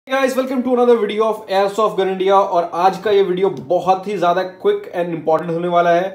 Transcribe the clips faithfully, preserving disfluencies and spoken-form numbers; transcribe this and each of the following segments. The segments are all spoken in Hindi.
Guys welcome to another video of airsoft gun India. और आज का ये वीडियो बहुत ही ज्यादा क्विक एंड इंपॉर्टेंट होने वाला है।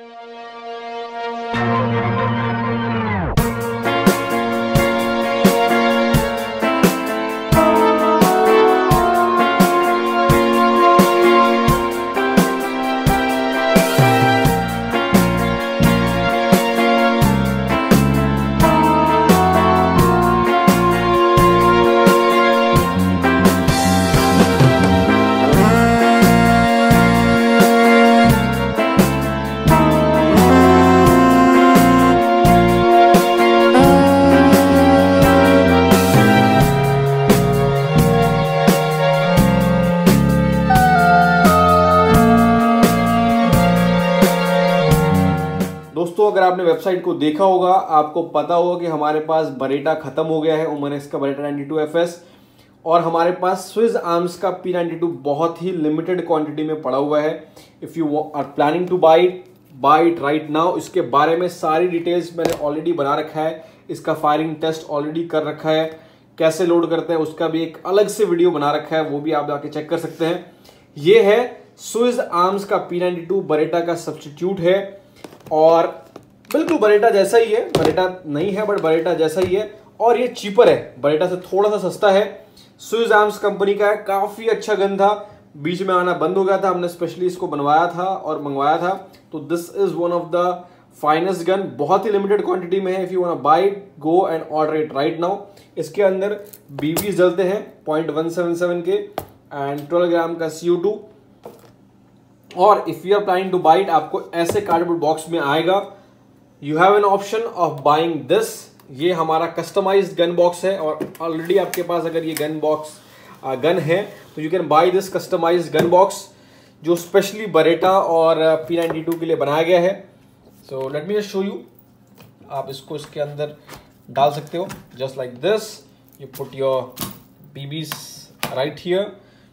दोस्तों, अगर आपने वेबसाइट को देखा होगा आपको पता होगा कि हमारे पास बरेटा खत्म हो गया है, ओमेनेक्स का Beretta ninety two F S, और हमारे पास स्विस आर्म्स का पी नाइंटी टू बहुत ही लिमिटेड क्वांटिटी में पड़ा हुआ है। If you are planning to buy it buy it right now. इसके बारे में सारी डिटेल्स मैंने ऑलरेडी बना रखा है, इसका फायरिंग टेस्ट ऑलरेडी कर रखा है, कैसे लोड करते हैं उसका भी एक अलग से वीडियो बना रखा है, वो भी आप जाके चेक कर सकते हैं। ये है स्विस आर्म्स का पी नाइंटी टू बरेटा का सब्स्टिट्यूट है और बिल्कुल बरेटा जैसा ही है। बरेटा नहीं है बट बरेटा जैसा ही है और ये चीपर है, बरेटा से थोड़ा सा सस्ता है। स्विस आर्म्स कंपनी का है, काफी अच्छा गन था, बीच में आना बंद हो गया था, हमने स्पेशली इसको बनवाया था और मंगवाया था। तो this is one of the finest gun, बहुत ही लिमिटेड क्वांटिटी में है। If you want to buy it go and order it right now. इसके अंदर बीबी जलते हैं पॉइंट वन सेवन सेवन के एंड ट्वेल्व ग्राम का सी ओ टू। और if you are planning to buy it आपको ऐसे कार्डबोर्ड बॉक्स में आएगा। You have an option of buying this. ये हमारा कस्टमाइज्ड गन बॉक्स है और ऑलरेडी आपके पास अगर ये गन बॉक्स गन है तो you can buy this customised gun box जो स्पेशली बरेटा और पी नाइंटी टू के लिए बनाया गया है। So let me just show you. आप इसको इसके अंदर डाल सकते हो just like this. You put your BBs right here.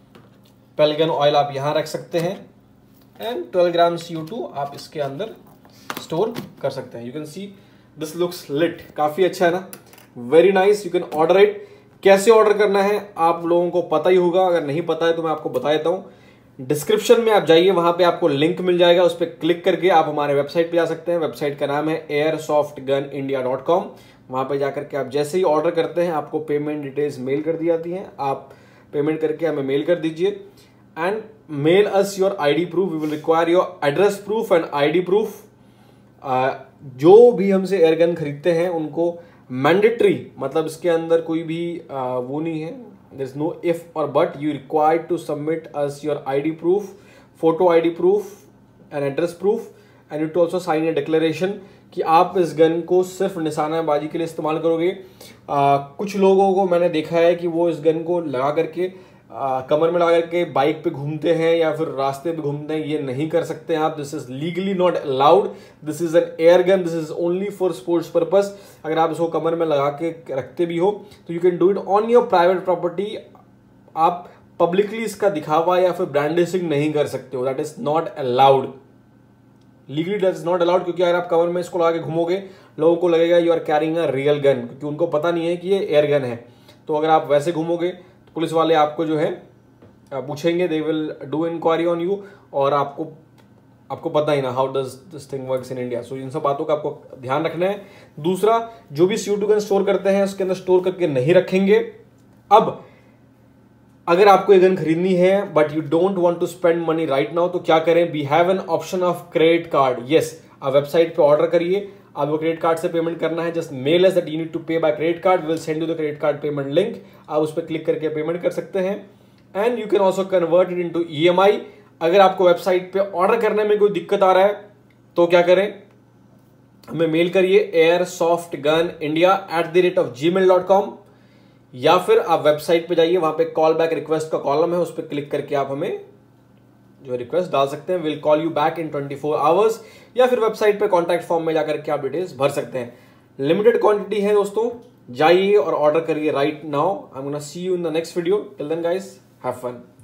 पेलगन ऑयल आप यहाँ रख सकते हैं and twelve gram C O two आप इसके अंदर स्टोर कर सकते हैं। You can see this looks lit, काफी अच्छा है ना, very nice. You can order it. कैसे ऑर्डर करना है आप लोगों को पता ही होगा, अगर नहीं पता है तो मैं आपको बता देता हूं। डिस्क्रिप्शन में आप जाइए, वहां पे आपको लिंक मिल जाएगा, उस पर क्लिक करके आप हमारे वेबसाइट पे जा सकते हैं। वेबसाइट का नाम है airsoft gun India dot com. वहां पे जाकर के आप जैसे ही ऑर्डर करते हैं आपको पेमेंट डिटेल्स मेल कर दी जाती हैं। आप पेमेंट करके हमें मेल कर दीजिए and mail us your I D proof. We will require your address proof and I D proof. Uh, जो भी हमसे एयरगन खरीदते हैं उनको मैंडेटरी, मतलब इसके अंदर कोई भी uh, वो नहीं है, देयर इज नो इफ और but. You required to submit us your ID proof, photo ID proof and address proof and you to also sign a declaration कि आप इस गन को सिर्फ निशानाबाजी के लिए इस्तेमाल करोगे। uh, कुछ लोगों को मैंने देखा है कि वो इस गन को लगा करके आ, कमर में लगा करके बाइक पे घूमते हैं या फिर रास्ते पे घूमते हैं। ये नहीं कर सकते हैं आप। This is legally not allowed. This is an air gun, this is only for sports purpose. अगर आप इसको कमर में लगा के रखते भी हो तो you can do it on your private property. आप पब्लिकली इसका दिखावा या फिर ब्रांडिशिंग नहीं कर सकते हो। That is not allowed, legally that is not allowed. क्योंकि अगर आप कमर में इसको लगा के घूमोगे लोगों को लगेगा you are carrying a real gun, क्योंकि उनको पता नहीं है कि ये एयर गन है। तो अगर आप वैसे घूमोगे पुलिस वाले आपको जो है पूछेंगे, they will do inquiry on you. और आपको आपको पता ही ना how does this thing works in India. So इन सब बातों का आपको ध्यान रखना है। दूसरा, जो भी C O two gun store करते हैं उसके अंदर स्टोर करके नहीं रखेंगे। अब अगर आपको ये गन खरीदनी है but you don't want to spend money right now तो क्या करें? We have an option of credit card. Yes, आप वेबसाइट पे ऑर्डर करिए, आपको क्रेडिट कार्ड से पेमेंट करना है। Just mail us that you need to pay by credit card, will send you the credit card payment link. आप उस पर क्लिक करके पेमेंट कर सकते हैं and you can also convert it into E M I. अगर आपको वेबसाइट पे ऑर्डर करने में कोई दिक्कत आ रहा है तो क्या करें? हमें मेल करिए airsoft gun India at the rate of Gmail dot com, या फिर आप वेबसाइट पे जाइए, वहां पे कॉल बैक रिक्वेस्ट का कॉलम है, उस पर क्लिक करके आप हमें जो रिक्वेस्ट डाल सकते हैं। Will call you back in twenty four hours, या फिर वेबसाइट पे कॉन्टैक्ट फॉर्म में जाकर के आप डिटेल्स भर सकते हैं। लिमिटेड क्वांटिटी है दोस्तों, जाइए और ऑर्डर करिए right now. I am gonna see you in the next video. Till then guys, have fun.